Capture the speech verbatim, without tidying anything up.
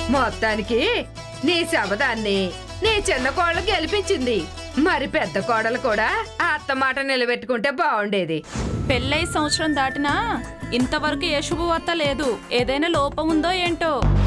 మొత్తానికి నీ శబదాన్ని నీ చిన్న కోడలు గెలిపించింది. మరి పెద్ద కోడలు కూడా ఆ అత్త మాట నిలబెట్టుకుంటే బాగుండేది. పెళ్ళై సంవత్సరం దాటినా ఇంతవరకు ఏ శుభవార్త లేదు. ఏదైనా లోపం ఉందో ఏంటో.